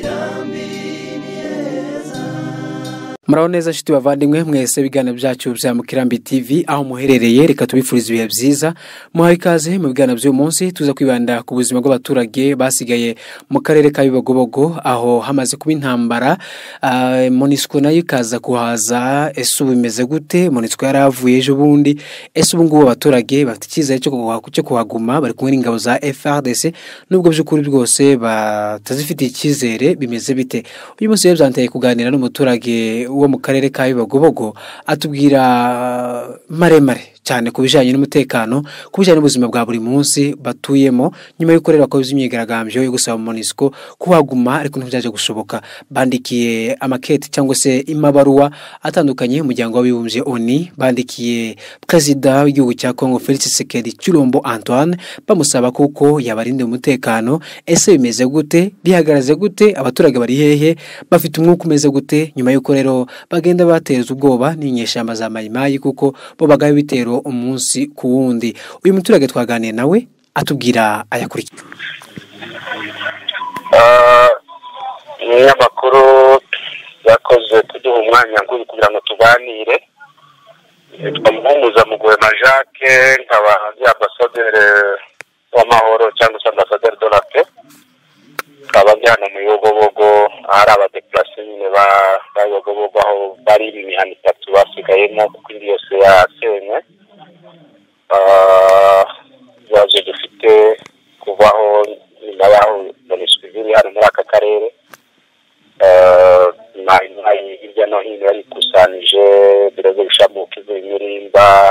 Muraho neza shiti bavandimwe mwese bigana byacu bya Mukirambi TV aho muherereye reka tubifuriza ibihe byiza muhaye ikaze mu bigana by'uyu munsi tuza kwibanda ku buzima bw'abaturage basigaye mu karere ka Bibogobogo aho hamaze kuba intambara Monisco nayo ikaza kuhaza ese bimeze gute Monisco yaravuye ejo bundi ese ubu ngubu abaturage bafite icyizere cyo kuhaguma bari kumwe n'ingabo za FARDC nubwo by'ukuri bwose batazifite icyizere bimeze bite uyu munsi byanteye kuganira n'umuturage uwo mu karere ka Bibogobogo atubwira maremare cyane kubijanye n'umutekano kubijanye n'ubuzima bwa buri munsi batuyemo nyuma yo gukorera ko imyigaragambyo yo gusaba Monisco kuhaguma ariko ntibyaje gushoboka bandikiye amakete cyangwa se imabaruwa atandukanye umuryango w'abibumbye ONU bandikiye president w'igihugu cya Congo Félix Tshisekedi Tshilombo Antoine bamusaba kuko yabarinde umutekano ese bimeze gute bihagaraze gute abaturage bari hehe bafite umwuka umeze gute nyuma yo rero bagenda bateza ubwoba n'inyeshamba za mayimayi kuko bo bagaye bitero umunsi ku wundi uyu muturage twaganiye nawe atubwira ayakurikira n'amakuru yakoze kuduha umwanya ngo kugira ngo tuganire twamuhumuza mu Gwema Jacques nkaba ambassadeur w'amahoro cyangwa se ambassadeur de la paix abajyana mu Bibogobogo hari abadeplase nyine Bibogobogo aho bari imihanda itatu basigayemo kuko indi yose yasenywe yaje dufite kuvaho nyuma yaho Monisco iri hano muri aka karere hirya no hino yari ikusanije bireze bishamuka imirimba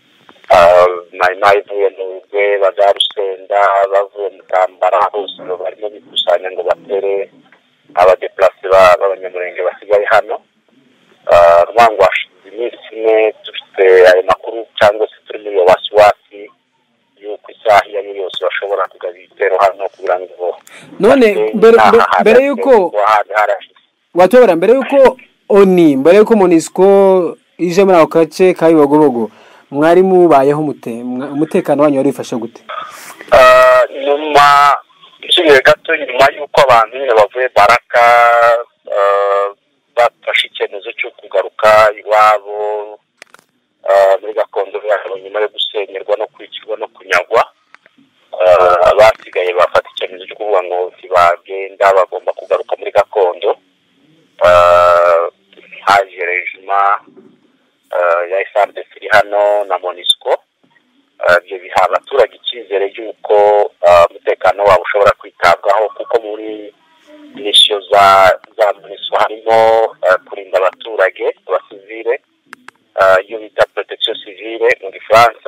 ivuye n'ubwe bagarusenda bavuye mu Kambara hose barimo bikusanya ngo batere abadeplase b'abanyamurenge basigaye hano rwango hashize iminsi ine dufite ayo makuru cyangwa se turi muri wasiwasi yuko isaha iyo yose bashobora kugaba ibitero hano kugira ngo none mbere yuko watobera mbere yuko ONU mbere yuko Monisco ije muri ako gace ka Bibogobogo mwari mubayeho umutekano wanyu wari wifashe gute nyuma ikindi gato nyuma yuko abantu nyine bavuye Baraka bafashe icyemezo cyo kugaruka iwabo muri gakondo yabo nyuma yo gusenyerwa no kwicirwa no kunyagwa basigaye bafata icyemezo cyo kuvuga ngo ntibagenda bagomba kugaruka muri gakondo haje regima ya FARDC hano na Monisco byo biha abaturage icyizere y'uko umutekano wabo ushobora kwitabwaho kuko muri mission za Monisco harimo kurinda abaturage abasivile iyo bita protection civile mu Gifaransa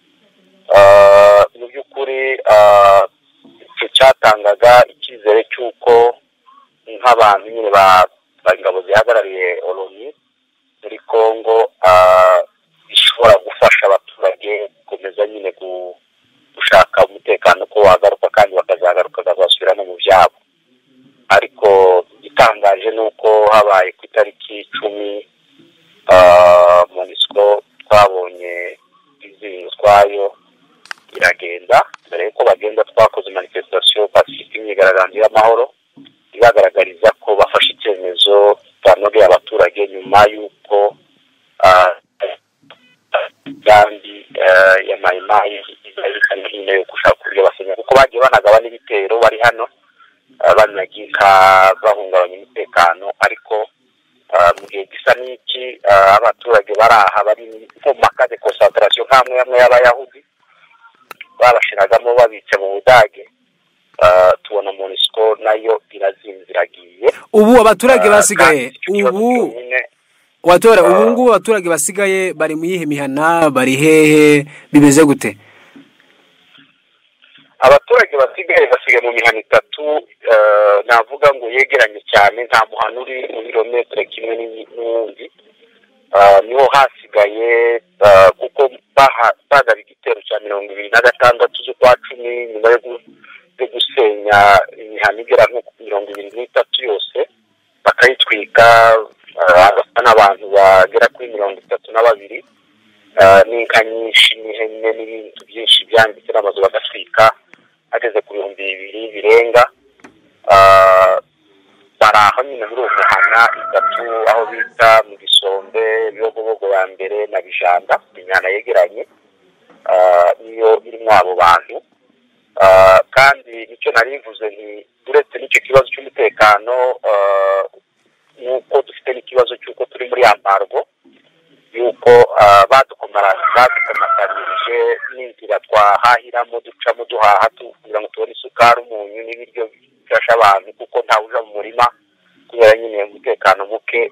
mu by'ukuri cyatangaga icyizere cy'uko nk'abantu nyine ingabo zihagarariye ONU muri Congo ishobora gufasha abaturage gukomeza nyine gushaka umutekano ko wagaruka kandi bakazagaruka bazasubira no mu byabo ariko itangaje nuko habaye ku itariki 10 Monisco twabonye izingo twayo iragenda mbere yuko bagenda twakoze manifestation pacifique imyigaragambyo y'amahoro ibagaragariza ko bafashe icyemezo cyanoge abaturage nyuma yuko kandi ya mayimayi izahita hino yo gushaka kurya basenya kuko bagiye banagaba n'ibitero bari hano banagika bahungabanya umutekano ariko mu gihe gisa n'iki abaturage baraha bari mu makade concentration nk'amwe y'abayahudi babashiragamo babice mu Budage tubona Monisco nayo irazinziragiye ubu abaturage basigaye ubu watora ubu ngubu abaturage basigaye bari mu yihe mihana bari hehe bimeze gute abaturage basigaye mu mihana itatu navuga ngo yegeranye cyane nta muhana uri mu kilometero kimwe n'undi niho hasigaye kuko bagaba igitero cya 26 z'ukwa 10 nyuma yo gusenya imihana igera nko 23 yose bakayitwika n'abantu bagera kuri 32 n'inka nyinshi n'ihene n'ibintu byinshi byanditse n'amazu bagatwika ageze ku 2,000 birenga hari aho nyine muri uwo muhana itatu aho bita mu Gisombe, Biyogobogo ya mbere na Bijanda, imihana yegeranye niyo irimo abo bantu. Kandi nicyo narivuze nti uretse n'icyo kibazo cy'umutekano nuko dufite n'ikibazo cy'uko turi muri ambargo, yuko badukomatanirije n'inzira twahahiramo ducamo duhaha kugira ngo tubone isukari, umunyu n'ibiryo bifasha abantu, kuko ntawe uja mu murima kubera nyine umutekano muke.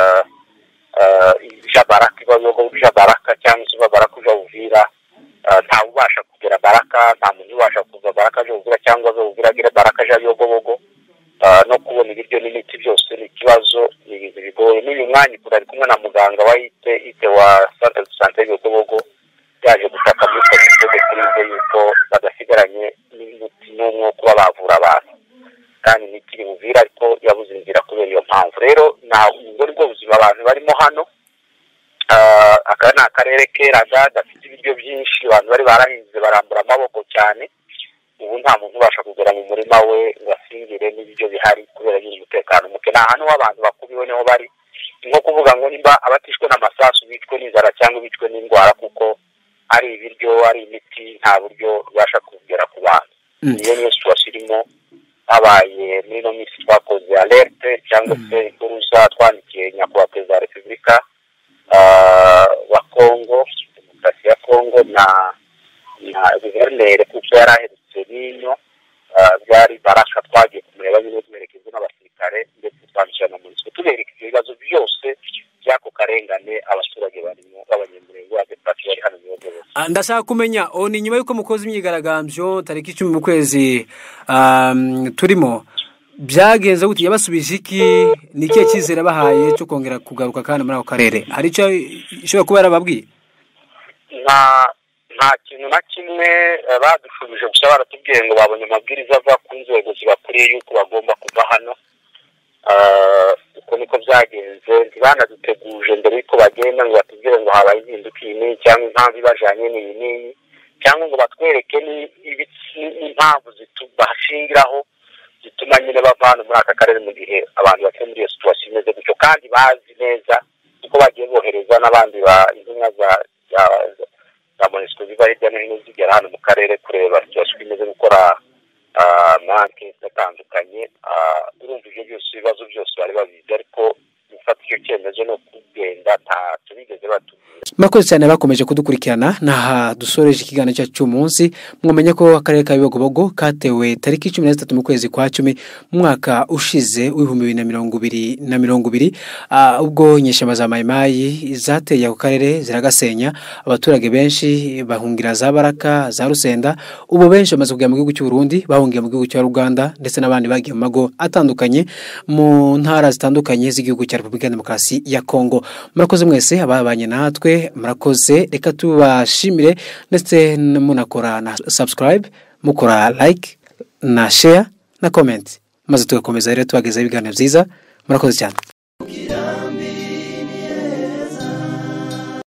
Baraka ibayogo uja Baraka cyangwa se Baraka uja Uvira, ntawe ubasha kugera Baraka, nta muntu ubasha kuva Baraka aje Uvira cyangwa aje Uvira agere Baraka aje Biyogobogo. No kubona ibiryo n'imiti byose ni ikibazo, ni ibintu bigoye. N'uyu mwanya ari kumwe na muganga wa ite wa Centre de Santé Biyogobogo, yaje gushaka muri komite de crise yuko badasigaranye n'umuti n'umwe wo kuba bavura abantu, kandi n'ikiri Uvira ariko yabuze inzira kubera iyo mpamvu. Rero ubwo nibwo buzima abantu barimo hano. Aka ni akarere keraga gafite ibiryo byinshi, abantu bari barahinze barambura amaboko cyane. Ubu nta muntu ubasha kugera mu murima we ngo asingire n'ibiryo bihari kubera umutekano muke. Nta hantu w'abantu bakubiwe niho bari, nko kuvuga ngo nimba abatishwe n'amasasu bicwe n'inzara cyangwa bicwe n'indwara, kuko ari ibiryo ari imiti nta buryo ubasha kugera ku bantu. Niyo situation irimo. Habaye muri no minsi twakoze alerte cyangwa se ipuruza twandikiye nyakubahwa perezida wa Repubulika wa Kongo, Demokarasi ya Kongo na guverineri, kuko yaraherutse n'ino byari Baraka, twagiye kumureba nyine tuberekeza n'abasirikare ndetse twandikira na MONUSCO tubereka ibibazo byose by'ako karengane abaturage barimo b'abanyamurenge wa Demokarasi bari hano mu Biyogobogo. Ndashaka kumenya ni nyuma y'uko mukoze imyigaragambyo tariki 10 mu kwezi turimo, byagenze gute? Yabasubije iki? Ni ikihe cyizere bahaye cyo kongera kugaruka kandi muri ako karere? Hari icyo ishobora kuba yarababwiye? Nta kintu na kimwe badushubije, gusa baratubwiye ngo babonye amabwiriza ava ku nzego zibakuriye yuko bagomba kuva hano. Uko niko byagenze. Ntibanaduteguje mbere yuko bagenda ngo batubwire ngo habaye impinduka iyi cyangwa impamvu ibajanye n'iyi, cyangwa ngo batwereke n'impamvu bahashingiraho zituma nyine bava hano muri aka karere mu gihe abantu bari muri iyo situation imeze gutyo. Kandi bazi neza uko bagiye bohereza n'abandi intumwa za MONUSCO ziva hirya no hino zigera hano mu karere kureba situation imeze, gukora manke atandukanye. Urumva ibyo byose ibibazo byose bari babizi, ariko gufata icyo cyemezo no kugenda ntacyo bigeze batubwira. Murakoze cyane bakomeje kudukurikirana. Naha dusoreje ikiganiro cyacu cy'umunsi. Mwamenye ko akarere ka Biyogobogo katewe tariki 13 mu kwezi kwa 10 mu mwaka ushize w'2020 ubwo inyeshyamba za Mayimayi zateye ako karere ziragasenya, abaturage benshi bahungira za Baraka, za Rusenda. Ubu benshi bamaze kugera mu gihugu cy'u Burundi, bahungiye mu gihugu cya Uganda ndetse n'abandi bagiye mu mago atandukanye mu ntara zitandukanye z'igihugu cya Repubulika ya Demokarasi ya Kongo. Murakoze mwese ababanye natwe, murakoze. Reka tubashimire ndetse munakora na subscribe, mukora like na share na comment, maze tugakomeza rero tubagezaho ibiganiro byiza. Murakoze cyane.